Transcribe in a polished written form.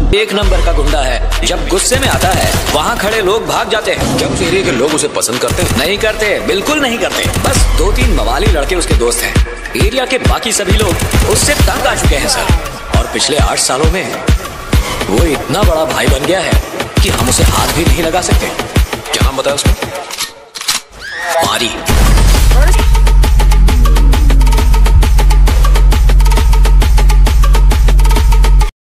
एक नंबर का गुंडा है। जब गुस्से में आता है वहाँ खड़े लोग भाग जाते हैं। क्या उस एरिया के लोग उसे पसंद करते हैं? नहीं करते, बिल्कुल नहीं करते। बस 2-3 मवाली लड़के उसके दोस्त हैं। एरिया के बाकी सभी लोग उससे तंग आ चुके हैं सर। और पिछले 8 सालों में वो इतना बड़ा भाई बन गया है कि हम उसे हाथ भी नहीं लगा सकते। क्या नाम बताया उसका? पारी।